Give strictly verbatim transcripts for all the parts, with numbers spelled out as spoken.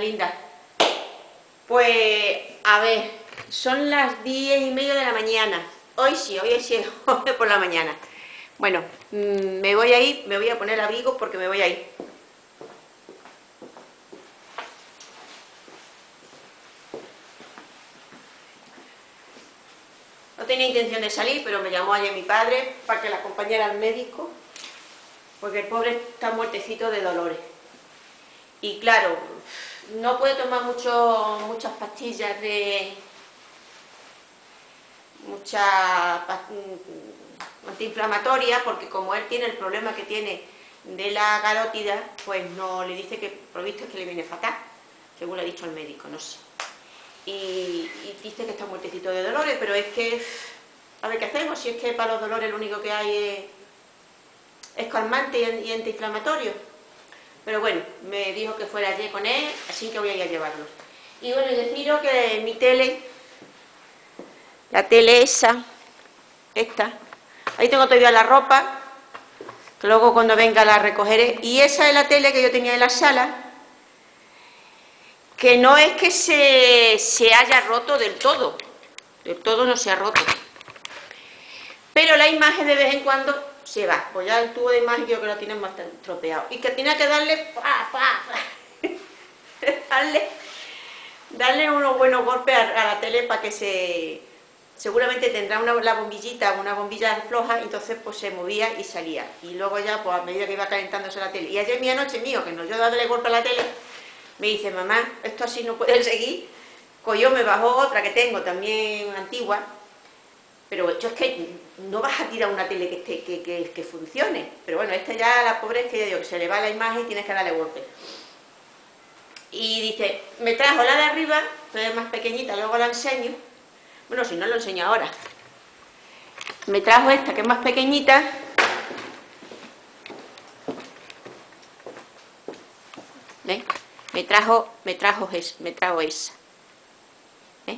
lindas. Pues, a ver, son las diez y media de la mañana. Hoy sí, hoy sí, hoy por la mañana. Bueno, me voy a ir, me voy a poner abrigo porque me voy a ir. No tenía intención de salir, pero me llamó ayer mi padre para que la acompañara al médico, porque el pobre está muertecito de dolores. Y claro, no puede tomar mucho, muchas pastillas de... muchas antiinflamatorias, porque como él tiene el problema que tiene de la carótida, pues no le dice que, por lo visto, es que le viene fatal, según le ha dicho el médico, no sé. Y, y dice que está muertecito de dolores, pero es que, a ver qué hacemos, si es que para los dolores lo único que hay es, es calmante y, y antiinflamatorio. Pero bueno, me dijo que fuera ayer con él, así que voy a ir a llevarlo. Y bueno, y deciros que mi tele, la tele esa, esta, ahí tengo todavía la ropa, que luego cuando venga la recogeré, y esa es la tele que yo tenía en la sala, que no es que se, se haya roto del todo, del todo no se ha roto, pero la imagen de vez en cuando se va, pues ya el tubo de imagen yo creo que lo tienen bastante estropeado, y que tiene que darle, pa, pa, pa, darle, darle unos buenos golpes a, a la tele para que se, seguramente tendrá una, la bombillita, una bombilla floja, entonces pues se movía y salía, y luego ya pues a medida que iba calentándose la tele, y ayer mi anoche mío, que no yo dándole golpe a la tele, me dice, mamá, esto así no puede seguir, cogió, me bajó otra que tengo, también antigua, pero esto es que no vas a tirar una tele que, esté, que, que, que funcione, pero bueno, esta ya, la pobre, es que, digo, que se le va la imagen y tienes que darle golpe. Y dice, me trajo la de arriba, que es más pequeñita, luego la enseño, bueno, si no lo enseño ahora, me trajo esta que es más pequeñita, ¿ves? Me trajo, me trajo, me trajo esa. ¿Eh?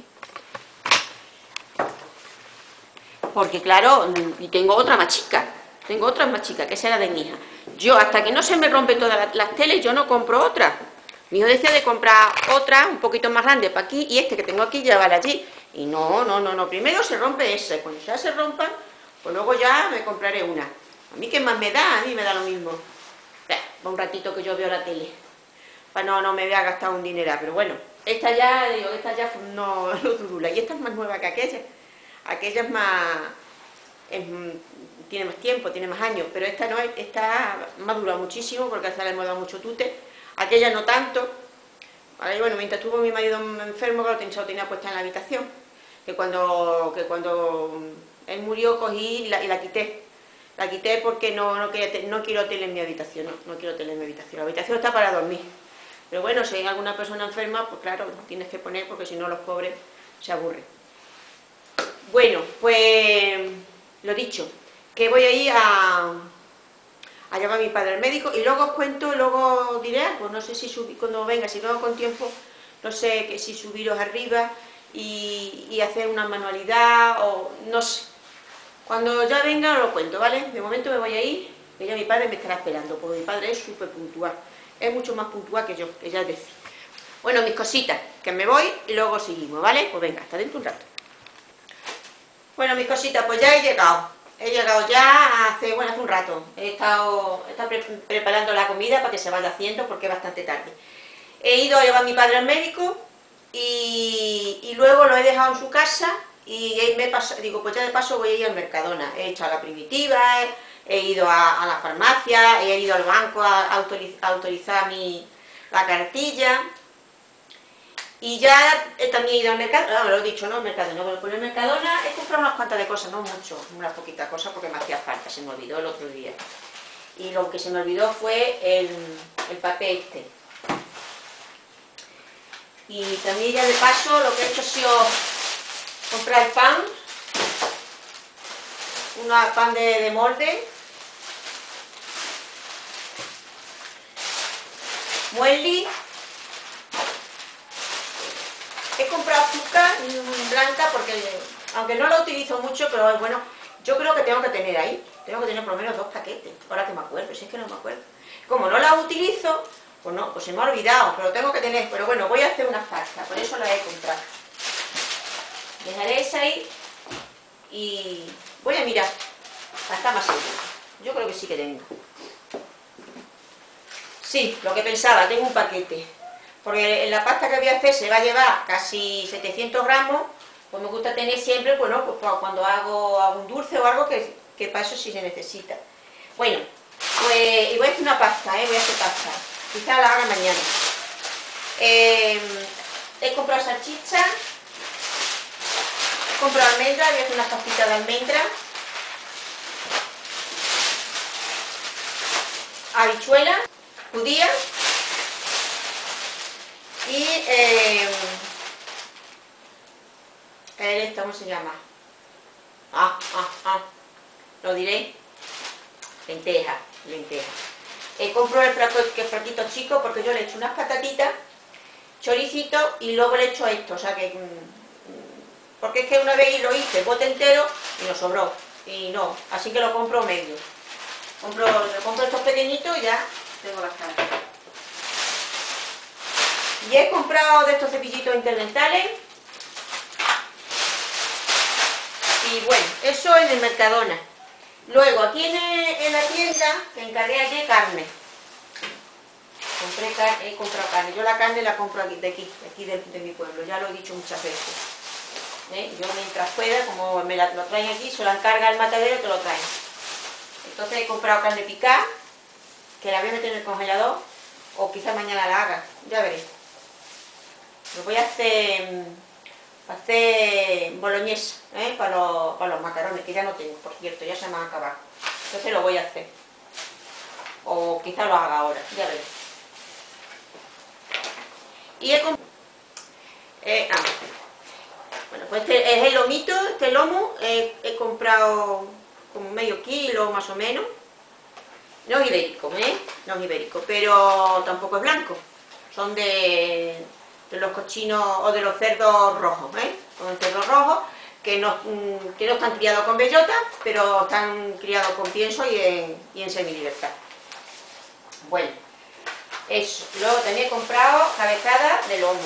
Porque claro, y tengo otra más chica, tengo otra más chica, que esa era de mi hija. Yo, hasta que no se me rompen todas las, las teles, yo no compro otra. Mi hijo decía de comprar otra, un poquito más grande para aquí, y este que tengo aquí, llevarla allí. Y no, no, no, no, primero se rompe esa, y cuando ya se rompa, pues luego ya me compraré una. A mí, ¿qué más me da? A mí me da lo mismo. Eh, un ratito que yo veo la tele. Para no, no me voy a gastar un dineral, pero bueno, esta ya, digo, esta ya no lo durula, y esta es más nueva que aquella, aquella es más, es, tiene más tiempo, tiene más años, pero esta no, esta más dura muchísimo, porque hasta le hemos dado mucho tute, aquella no tanto. Ahora, bueno, mientras estuvo mi marido enfermo, que lo tenía puesta en la habitación, que cuando, que cuando él murió cogí y la, y la quité, la quité porque no, no, quería, no quiero tele en mi habitación, no, no quiero tele en mi habitación, la habitación está para dormir. Pero bueno, si hay alguna persona enferma, pues claro, tienes que poner, porque si no los pobres se aburren. Bueno, pues lo dicho, que voy a ir a, a llevar a mi padre al médico, y luego os cuento, luego diré algo, no sé si subir, cuando venga, si vengo con tiempo, no sé que si subiros arriba y, y hacer una manualidad, o no sé. Cuando ya venga os lo cuento, ¿vale? De momento me voy a ir, que ya mi padre me estará esperando, porque mi padre es súper puntual. Es mucho más puntual que yo, que ya decía. Bueno, mis cositas, que me voy y luego seguimos, ¿vale? Pues venga, hasta dentro un rato. Bueno, mis cositas, pues ya he llegado. He llegado ya hace, bueno, hace un rato. He estado, he estado pre preparando la comida para que se vaya haciendo porque es bastante tarde. He ido a llevar a mi padre al médico y, y luego lo he dejado en su casa y me paso, digo, pues ya de paso voy a ir al Mercadona. He hecho a la primitiva, he, he ido a, a la farmacia, he ido al banco a, a, autoriz, a autorizar mi, la cartilla, y ya he también ido al Mercadona, no, lo he dicho, no, al Mercadona, no, pero en el Mercadona he comprado unas cuantas de cosas, no mucho, unas poquitas cosas porque me hacía falta, se me olvidó el otro día. Y lo que se me olvidó fue el, el papel este. Y también ya de paso lo que he hecho ha sido comprar pan, una pan de, de molde, muesli, he comprado azúcar blanca porque, aunque no la utilizo mucho, pero es bueno, yo creo que tengo que tener ahí, tengo que tener por lo menos dos paquetes, ahora que me acuerdo, si es que no me acuerdo. Como no la utilizo, Pues no, pues se me ha olvidado, pero tengo que tener, pero bueno, voy a hacer una pasta, por eso la he comprado. Dejaré esa ahí y voy a mirar, para estar más segura. Yo creo que sí que tengo. Sí, lo que pensaba, tengo un paquete. Porque en la pasta que voy a hacer se va a llevar casi setecientos gramos, pues me gusta tener siempre, bueno, pues cuando hago algún dulce o algo, que, que para eso sí se necesita. Bueno, pues y voy a hacer una pasta, ¿eh? Voy a hacer pasta. Quizá la haga mañana. Eh, he comprado salchicha, he comprado almendras, voy a hacer unas pastitas de almendras, habichuelas, judías y eh, el, ¿cómo se llama? Ah, ah, ah, lo diré. Lentejas, lentejas. Eh, compro el plato, que es platito chico, porque yo le echo unas patatitas, choricito y luego le echo esto, o sea que... Porque es que una vez lo hice, el bote entero y nos sobró. Y no, así que lo compro medio. Compro, lo compro estos pequeñitos y ya tengo bastante. Y he comprado de estos cepillitos interdentales. Y bueno, eso en el Mercadona. Luego, aquí en, en la tienda, que encargué ayer carne. Compré carne, he comprado carne. Yo la carne la compro aquí, de aquí, de, aquí de, de mi pueblo, ya lo he dicho muchas veces. ¿Eh? Yo mientras pueda, como me la, lo traen aquí, se la encarga el matadero que lo traen. Entonces he comprado carne picada, que la voy a meter en el congelador, o quizás mañana la haga, ya veré. Lo voy a hacer... hacer boloñesa, ¿eh? para, los, para los macarrones, que ya no tengo, por cierto, ya se me han acabado. Entonces lo voy a hacer. O quizá lo haga ahora, ya veré. Y he comprado... Eh, ah, bueno, pues este es el lomito, este lomo, eh, he comprado como medio kilo más o menos. No es ibérico, ¿eh? No es ibérico, pero tampoco es blanco. Son de... de los cochinos o de los cerdos rojos, ¿eh? Son cerdos rojos que no, que no están criados con bellota, pero están criados con pienso y en, y en semilibertad. Bueno, eso. Luego también he comprado cabezada de lomo,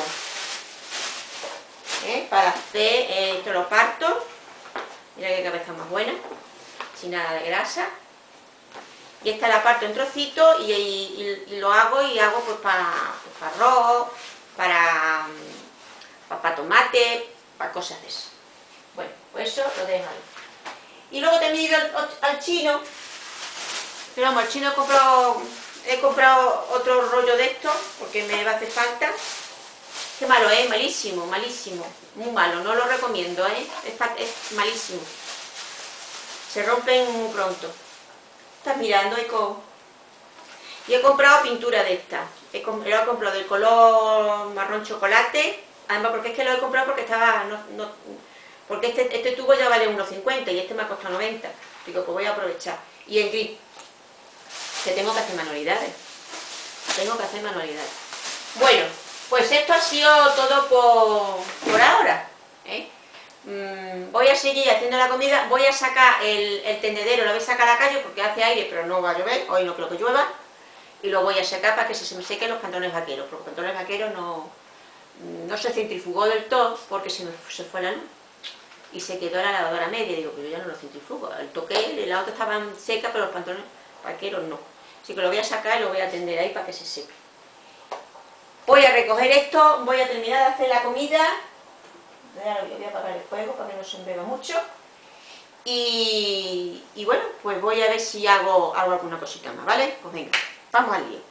¿eh? Para hacer, eh, esto lo parto, mira qué cabeza más buena, sin nada de grasa. Y esta la parto en trocitos y, y, y lo hago y hago pues para, pues para arroz, para, para, para tomate, para cosas de eso. Bueno, pues eso lo dejo ahí. Y luego también he ido al, al chino, pero vamos, al chino he comprado, he comprado otro rollo de estos, porque me va a hacer falta. Qué malo es, malísimo, malísimo, muy malo, no lo recomiendo, ¿eh? es, es malísimo. Se rompen muy pronto. Estás mirando, Eco. Y he comprado pintura de esta. He comprado, lo he comprado del color marrón chocolate. Además, porque es que lo he comprado porque estaba... No, no, porque este, este tubo ya vale uno cincuenta y este me ha costado noventa. Digo, pues voy a aprovechar. Y en gris. Que tengo que hacer manualidades. Tengo que hacer manualidades. Bueno, pues esto ha sido todo por, por ahora. ¿eh? Mm, voy a seguir haciendo la comida. Voy a sacar el, el tendedero, lo voy a sacar a la calle porque hace aire, pero no va a llover. Hoy no creo que llueva. Y lo voy a sacar para que se me sequen los pantalones vaqueros. Porque los pantalones vaqueros no, no se centrifugó del todo porque se me se fue la luz. Y se quedó la lavadora media. Digo, pero yo ya no lo centrifugo. El toqué, la otra estaban secas, pero los pantalones vaqueros no. Así que lo voy a sacar y lo voy a tender ahí para que se seque. Voy a recoger esto, voy a terminar de hacer la comida. Voy a apagar el fuego para que no se embeba mucho. Y, y bueno, pues voy a ver si hago, hago alguna cosita más, ¿vale? Pues venga, vamos al lío.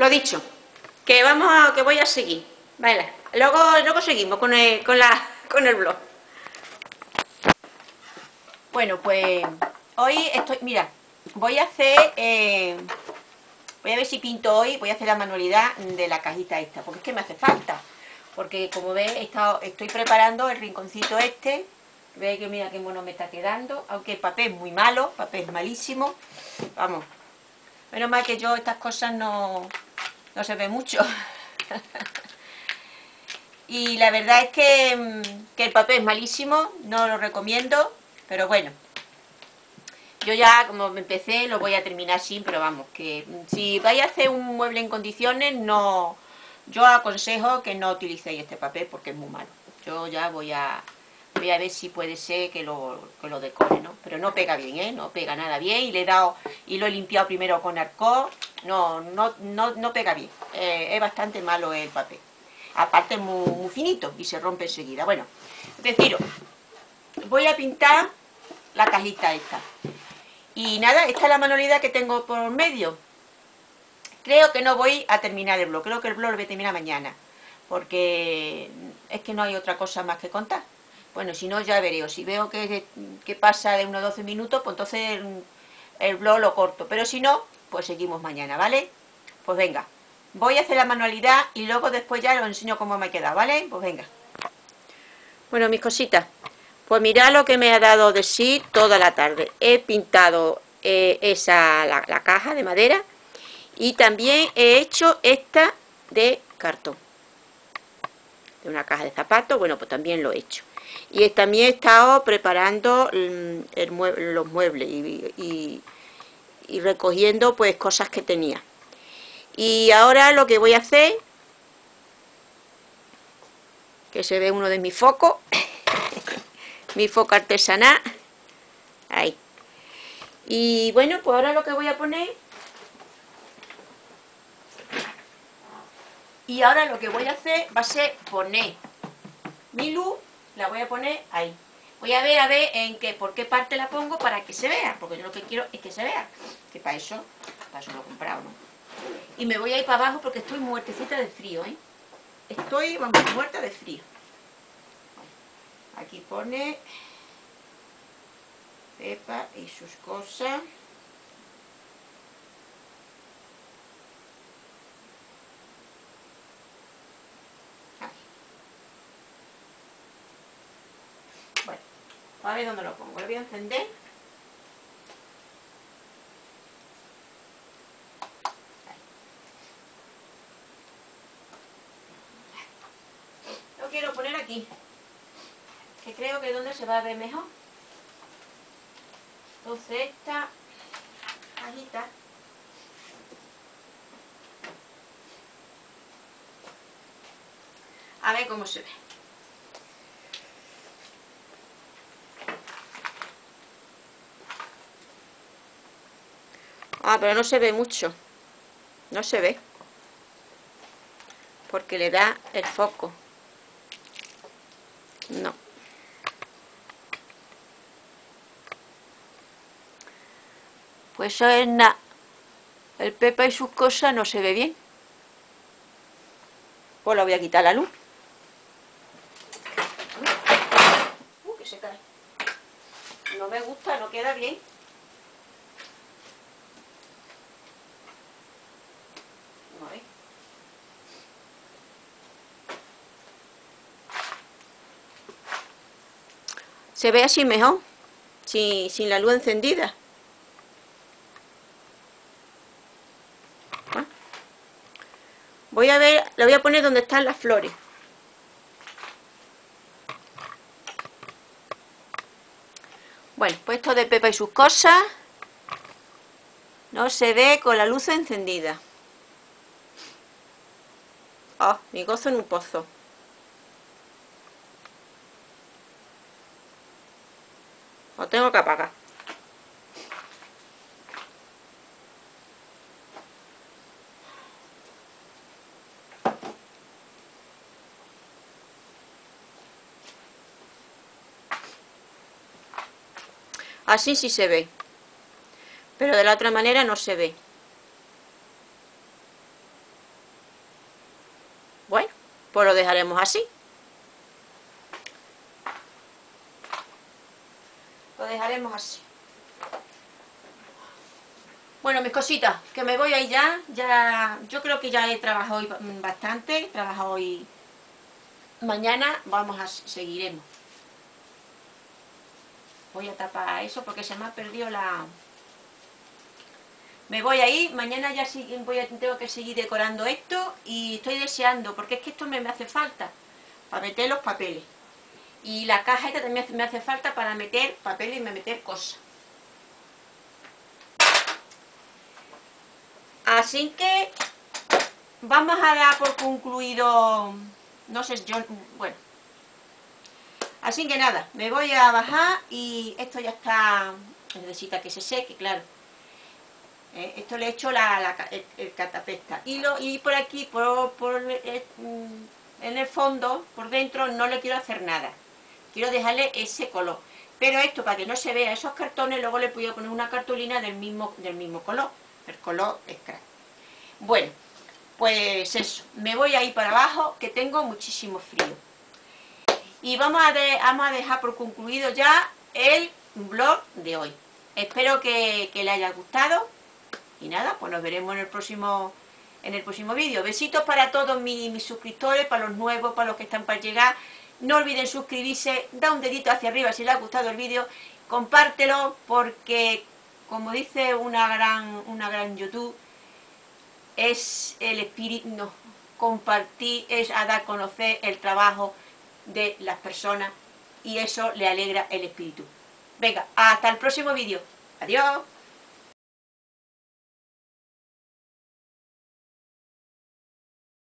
Lo dicho, que vamos a, que voy a seguir, vale, luego, luego seguimos con el, con la, con el blog. Bueno, pues hoy estoy, mira, voy a hacer, eh, voy a ver si pinto hoy, voy a hacer la manualidad de la cajita esta, porque es que me hace falta, porque como veis, he estado, estoy preparando el rinconcito este, veis que mira qué mono me está quedando, aunque el papel es muy malo, el papel es malísimo, vamos, menos mal que yo estas cosas no, no se ve mucho. Y la verdad es que, que el papel es malísimo, no lo recomiendo, pero bueno, yo ya como me empecé lo voy a terminar así, pero vamos, que si vais a hacer un mueble en condiciones, no, yo aconsejo que no utilicéis este papel porque es muy malo. Yo ya voy a, voy a ver si puede ser que lo, que lo decore, ¿no? Pero no pega bien, ¿eh? No pega nada bien, y le he dado, y lo he limpiado primero con alcohol, no, no, no, no pega bien, eh, es bastante malo el papel. Aparte es muy, muy finito y se rompe enseguida. Bueno, deciros, voy a pintar la cajita esta. Y nada, esta es la manualidad que tengo por medio. Creo que no voy a terminar el blog, creo que el blog lo voy a terminar mañana. Porque es que no hay otra cosa más que contar. Bueno, si no ya veré, si veo que, que pasa de unos doce minutos, pues entonces el, el blog lo corto. Pero si no, pues seguimos mañana, ¿vale? Pues venga. Voy a hacer la manualidad y luego después ya os enseño cómo me queda, ¿vale? Pues venga. Bueno, mis cositas, pues mirad lo que me ha dado de sí toda la tarde. He pintado eh, esa, la, la caja de madera y también he hecho esta de cartón. De una caja de zapatos, bueno, pues también lo he hecho. Y también he estado preparando el, el mueble, los muebles y, y, y recogiendo pues cosas que tenía. Y ahora lo que voy a hacer, que se ve uno de mis focos, mi foco artesanal, ahí. Y bueno, pues ahora lo que voy a poner, y ahora lo que voy a hacer va a ser poner mi luz, la voy a poner ahí. Voy a ver, a ver en qué, por qué parte la pongo para que se vea, porque yo lo que quiero es que se vea, que para eso, para eso lo he comprado, ¿no? Y me voy a ir para abajo porque estoy muertecita de frío, ¿eh? Estoy, vamos, muerta de frío. Aquí pone Pepa y sus cosas. Aquí. Bueno, a ver dónde lo pongo. Lo voy a encender. Lo quiero poner aquí, que creo que es donde se va a ver mejor. Entonces esta cajita a ver cómo se ve. Ah, pero no se ve mucho, no se ve porque le da el foco. No. Pues eso es nada. El Pepa y sus cosas no se ve bien. Pues la voy a quitar la luz. Uh, que se cae. No me gusta, no queda bien. A ver. Se ve así mejor, sin, sin la luz encendida. Voy a ver, la voy a poner donde están las flores. Bueno, pues esto de Pepa y sus cosas no se ve con la luz encendida. Oh, mi gozo en un pozo. Lo tengo que apagar. Así sí se ve, pero de la otra manera no se ve. pues lo dejaremos así. Lo dejaremos así. Bueno, mis cositas, que me voy ahí ya, ya, yo creo que ya he trabajado hoy bastante, he trabajado hoy, mañana vamos a, seguiremos. Voy a tapar eso porque se me ha perdido la... Me voy a ir, mañana ya sí, voy a, tengo que seguir decorando esto y estoy deseando, porque es que esto me, me hace falta para meter los papeles. Y la caja esta también me hace falta para meter papeles y meter cosas. Así que vamos a dar por concluido, no sé, yo, bueno. Así que nada, me voy a bajar y esto ya está, necesita que se seque, claro. Eh, esto le he hecho la, la, el, el catapesta. Y, lo, y por aquí, por, por eh, en el fondo, por dentro, no le quiero hacer nada. Quiero dejarle ese color. Pero esto, para que no se vea esos cartones, luego le voy a poner una cartulina del mismo, del mismo color. El color es crack. Bueno, pues eso. Me voy a ir para abajo, que tengo muchísimo frío. Y vamos a, de, vamos a dejar por concluido ya el blog de hoy. Espero que, que le haya gustado. Y nada, pues nos veremos en el próximo, en el próximo vídeo. Besitos para todos mis, mis suscriptores, para los nuevos, para los que están para llegar. No olviden suscribirse, da un dedito hacia arriba si les ha gustado el vídeo. Compártelo porque, como dice una gran, una gran YouTube, es el espíritu, no, compartir es a dar a conocer el trabajo de las personas y eso le alegra el espíritu. Venga, hasta el próximo vídeo. Adiós.